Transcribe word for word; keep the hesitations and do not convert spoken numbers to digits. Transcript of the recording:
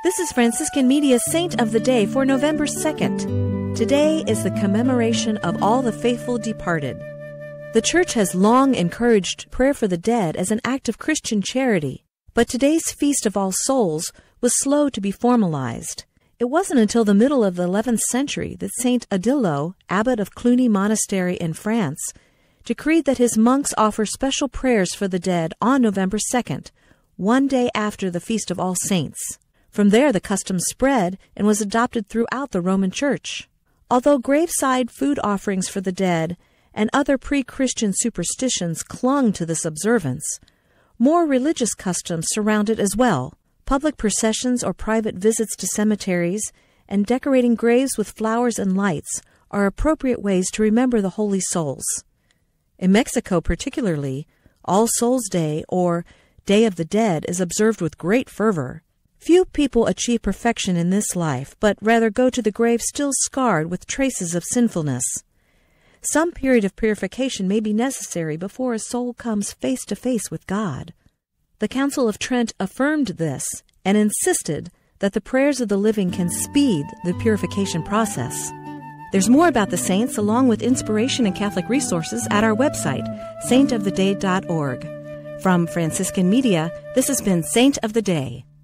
This is Franciscan Media's Saint of the Day for November second. Today is the commemoration of all the faithful departed. The Church has long encouraged prayer for the dead as an act of Christian charity, but today's Feast of All Souls was slow to be formalized. It wasn't until the middle of the eleventh century that Saint Odilo, abbot of Cluny Monastery in France, decreed that his monks offer special prayers for the dead on November second, one day after the Feast of All Saints. From there, the custom spread and was adopted throughout the Roman Church. Although graveside food offerings for the dead and other pre-Christian superstitions clung to this observance, more religious customs surround it as well. Public processions or private visits to cemeteries and decorating graves with flowers and lights are appropriate ways to remember the holy souls. In Mexico particularly, All Souls Day or Day of the Dead is observed with great fervor. Few people achieve perfection in this life, but rather go to the grave still scarred with traces of sinfulness. Some period of purification may be necessary before a soul comes face to face with God. The Council of Trent affirmed this and insisted that the prayers of the living can speed the purification process. There's more about the saints along with inspiration and Catholic resources at our website, saint of the day dot org. From Franciscan Media, this has been Saint of the Day.